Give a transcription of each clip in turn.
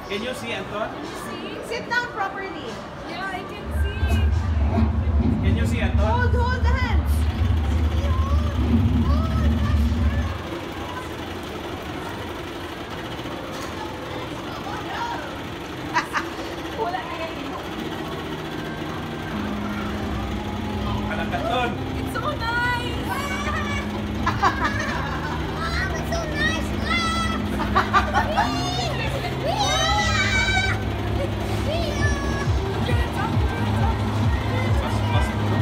Can you see, Anton? See? Sit down properly. Yeah, I can see. Can you see, Anton? Hold the hands. Wala na yan. Anak Anton. It's so nice. It's so nice. Mas bro.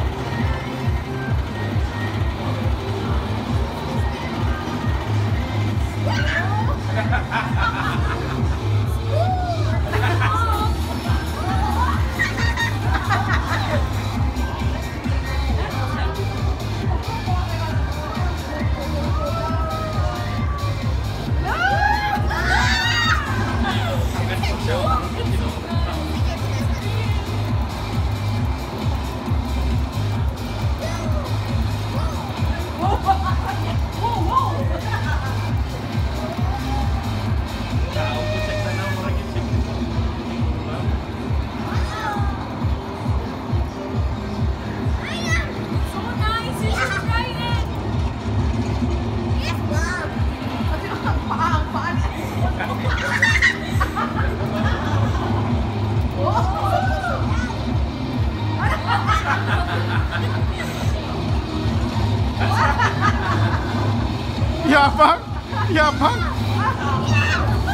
So nice. You should try it. Yes, Mom. Ang paan. Yapang! Yapang!